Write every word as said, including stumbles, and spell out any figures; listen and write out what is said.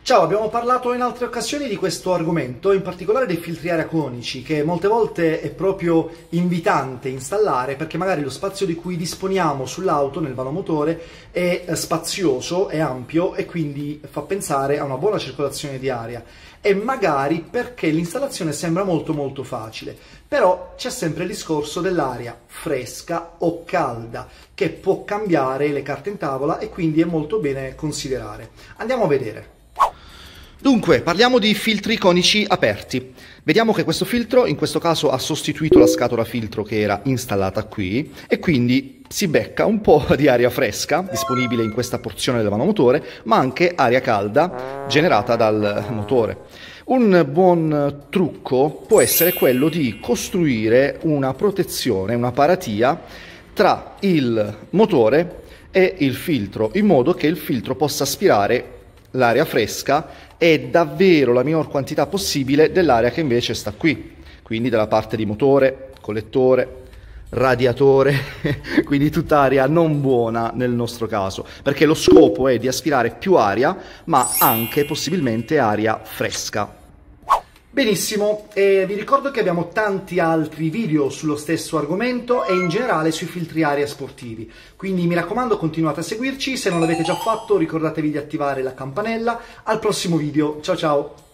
Ciao, abbiamo parlato in altre occasioni di questo argomento, in particolare dei filtri aria conici, che molte volte è proprio invitante installare perché magari lo spazio di cui disponiamo sull'auto, nel vano motore, è spazioso, è ampio e quindi fa pensare a una buona circolazione di aria. E magari perché l'installazione sembra molto molto facile, però c'è sempre il discorso dell'aria fresca o calda, che può cambiare le carte in tavola e quindi è molto bene considerare. Andiamo a vedere. Dunque, parliamo di filtri conici aperti. Vediamo che questo filtro in questo caso ha sostituito la scatola filtro che era installata qui e quindi si becca un po' di aria fresca disponibile in questa porzione del vano motore, ma anche aria calda generata dal motore. Un buon trucco può essere quello di costruire una protezione, una paratia tra il motore e il filtro, in modo che il filtro possa aspirare l'aria fresca e davvero la minor quantità possibile dell'aria che invece sta qui, quindi dalla parte di motore, collettore, radiatore, quindi tutta aria non buona nel nostro caso, perché lo scopo è di aspirare più aria, ma anche possibilmente aria fresca. Benissimo, e vi ricordo che abbiamo tanti altri video sullo stesso argomento e in generale sui filtri aria sportivi, quindi mi raccomando continuate a seguirci, se non l'avete già fatto ricordatevi di attivare la campanella. Al prossimo video, ciao ciao!